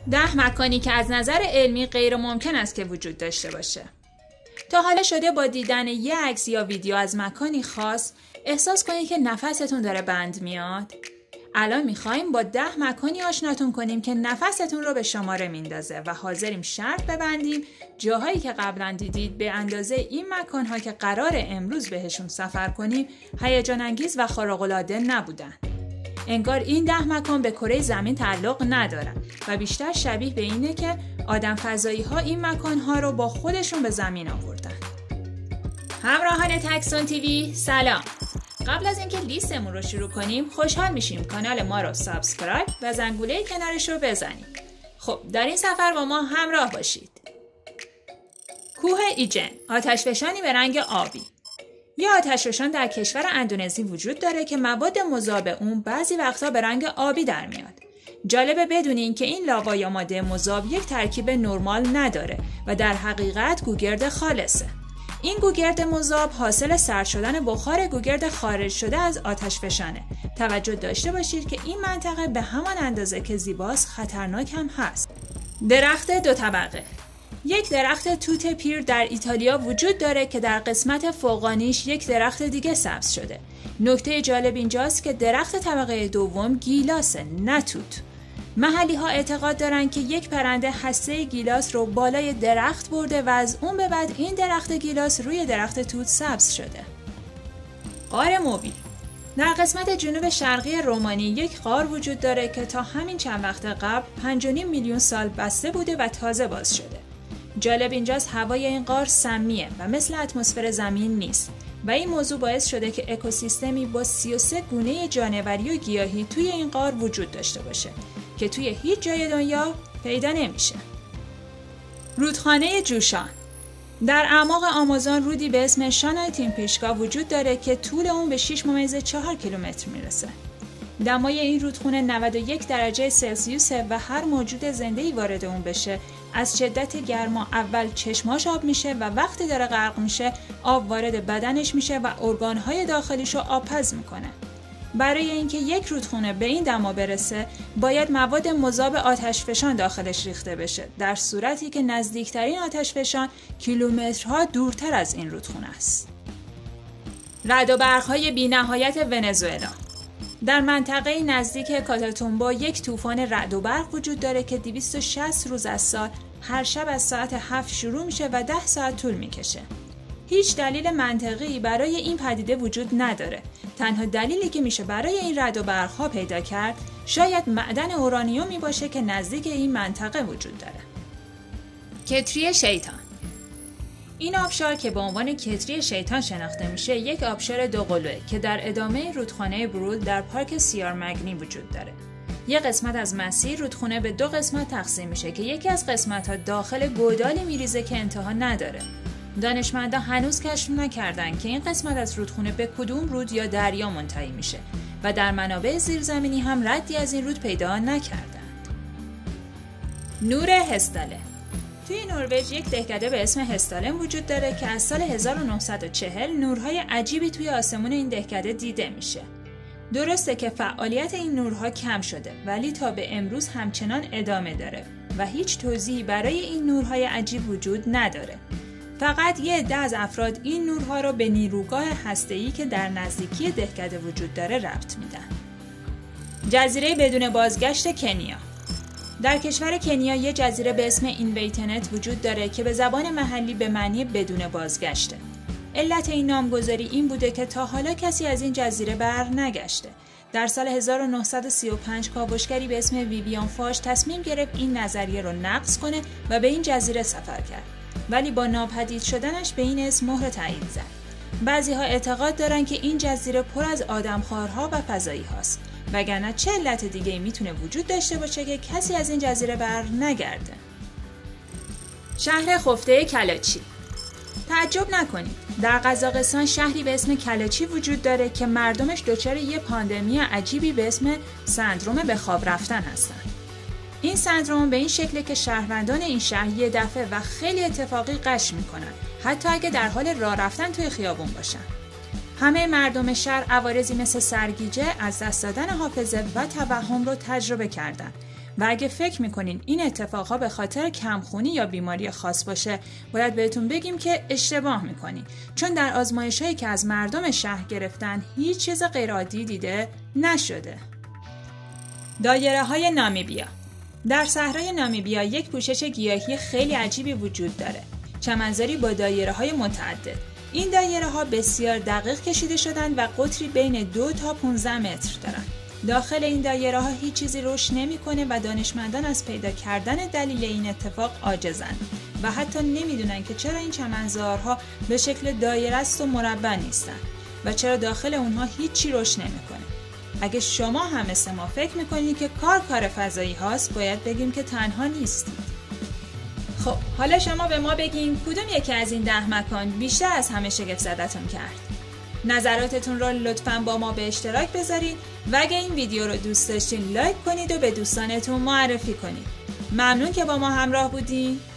10 مکانی که از نظر علمی غیر ممکن است که وجود داشته باشه. تا حالا شده با دیدن یک عکس یا ویدیو از مکانی خاص احساس کنید که نفستون داره بند میاد؟ الان میخوایم با 10 مکانی آشناتون کنیم که نفستون رو به شماره میندازه و حاضریم شرط ببندیم جاهایی که قبلا دیدید به اندازه این مکانها که قرار امروز بهشون سفر کنیم هیجان انگیز و خارق‌العاده نبودن. انگار این 10 مکان به کره زمین تعلق ندارن و بیشتر شبیه به اینه که آدم فضایی ها این مکان ها رو با خودشون به زمین آوردن. همراهان تکسون تیوی سلام. قبل از اینکه لیستمون رو شروع کنیم خوشحال میشیم کانال ما رو سابسکرایب و زنگوله کنارش رو بزنید. خب در این سفر با ما همراه باشید. کوه ایجن، آتشفشانی به رنگ آبی. یه آتشفشان در کشور اندونزی وجود داره که مواد مذاب اون بعضی وقتا به رنگ آبی در میاد. جالبه بدونین که این لاوا یا ماده مذاب یک ترکیب نرمال نداره و در حقیقت گوگرد خالصه. این گوگرد مذاب حاصل سرد شدن بخار گوگرد خارج شده از آتشفشانه. توجه داشته باشید که این منطقه به همان اندازه که زیباست خطرناک هم هست. درخت 2 طبقه. یک درخت توت پیر در ایتالیا وجود داره که در قسمت فوقانیش یک درخت دیگه سبز شده. نکته جالب اینجاست که درخت طبقه دوم گیلاسه، نه توت. محلی ها اعتقاد دارن که یک پرنده هسته گیلاس رو بالای درخت برده و از اون به بعد این درخت گیلاس روی درخت توت سبز شده. غار موبی. در قسمت جنوب شرقی رومانی یک غار وجود داره که تا همین چند وقت قبل 5.5 میلیون سال بسته بوده و تازه باز شده. جالب اینجاست هوای این غار سمیه و مثل اتمسفر زمین نیست و این موضوع باعث شده که اکوسیستمی با 33 گونه جانوری و گیاهی توی این غار وجود داشته باشه که توی هیچ جای دنیا پیدا نمیشه. رودخانه جوشان. در اعماق آمازون رودی به اسم شانای تیمپیشکا وجود داره که طول اون به 6.4 کیلومتر میرسه. دمای این رودخونه 91 درجه سلسیوسه و هر موجود زنده‌ای وارد اون بشه از شدت گرما اول چشماش آب میشه و وقتی داره غرق میشه آب وارد بدنش میشه و ارگانهای داخلیشو آبپز میکنه. برای اینکه یک رودخونه به این دما برسه باید مواد مذاب آتشفشان داخلش ریخته بشه، در صورتی که نزدیکترین آتشفشان کیلومترها دورتر از این رودخونه است. رعد و برق‌های بی‌نهایت ونزوئلا. در منطقه نزدیک کاتاتومبا یک طوفان رعد و برق وجود داره که 260 روز از سال هر شب از ساعت 7 شروع میشه و 10 ساعت طول میکشه. هیچ دلیل منطقی برای این پدیده وجود نداره. تنها دلیلی که میشه برای این رعد و برق‌ها پیدا کرد شاید معدن اورانیومی باشه که نزدیک این منطقه وجود داره. کتری شیطان. این آبشار که به عنوان کتری شیطان شناخته میشه یک آبشار دوقلوئه که در ادامه رودخانه برول در پارک سیار مگنی وجود داره. یک قسمت از مسیر رودخونه به 2 قسمت تقسیم میشه که یکی از قسمت‌ها داخل گودالی میریزه که انتها نداره. دانشمندان هنوز کشف نکردن که این قسمت از رودخونه به کدوم رود یا دریا منتهی میشه و در منابع زیرزمینی هم ردی از این رود پیدا نکردند. نور هستاله. توی نروژ یک دهکده به اسم هستالن وجود داره که از سال 1940 نورهای عجیبی توی آسمون این دهکده دیده میشه. درسته که فعالیت این نورها کم شده ولی تا به امروز همچنان ادامه داره و هیچ توضیحی برای این نورهای عجیب وجود نداره. فقط یه عده از افراد این نورها رو به نیروگاه هسته‌ای که در نزدیکی دهکده وجود داره ربط میدن. جزیره بدون بازگشت کنیا. در کشور کنیا یه جزیره به اسم اینویتنت وجود داره که به زبان محلی به معنی بدون بازگشته. علت این نامگذاری این بوده که تا حالا کسی از این جزیره بر نگشته. در سال 1935 کاوشگری به اسم ویویان فاش تصمیم گرفت این نظریه رو نقض کنه و به این جزیره سفر کرد. ولی با ناپدید شدنش به این اسم مهر تایید زد. بعضی‌ها اعتقاد دارن که این جزیره پر از آدمخوارها و فضایی هاست. وگرنه چه علت دیگه‌ای میتونه وجود داشته باشه که کسی از این جزیره بر نگرده. شهر خفته کلاچی. تعجب نکنید، در قزاقستان شهری به اسم کلاچی وجود داره که مردمش دچار یه پاندمی عجیبی به اسم سندروم به خواب رفتن هستن. این سندروم به این شکله که شهروندان این شهر یه دفعه و خیلی اتفاقی غش میکنن، حتی اگه در حال راه رفتن توی خیابون باشن. همه مردم شهر عوارضی مثل سرگیجه، از دست دادن حافظه و توهم رو تجربه کردن و اگه فکر میکنین این اتفاقها به خاطر کمخونی یا بیماری خاص باشه، باید بهتون بگیم که اشتباه میکنین، چون در آزمایش‌هایی که از مردم شهر گرفتن هیچ چیز غیرعادی دیده نشده. دایره‌های نامیبیا. در صحرای نامیبیا یک پوشش گیاهی خیلی عجیبی وجود داره. چمنزاری با دایره‌های متعدد. این دایره‌ها بسیار دقیق کشیده شدن و قطری بین 2 تا 15 متر دارن. داخل این دایره‌ها هیچ چیزی رشد نمی‌کنه و دانشمندان از پیدا کردن دلیل این اتفاق عاجزن و حتی نمی‌دونن که چرا این چمنزارها به شکل دایره است و مربع نیستن و چرا داخل اونها هیچی رشد نمی‌کنه. اگه شما هم مثل ما فکر می‌کنید که کار فضایی هاست، باید بگیم که تنها نیستید. خب حالا شما به ما بگین کدوم یکی از این 10 مکان بیشتر از همه شگفت زدتون کرد؟ نظراتتون رو لطفاً با ما به اشتراک بذارید و اگه این ویدیو رو دوست داشتین لایک کنید و به دوستانتون معرفی کنید. ممنون که با ما همراه بودین.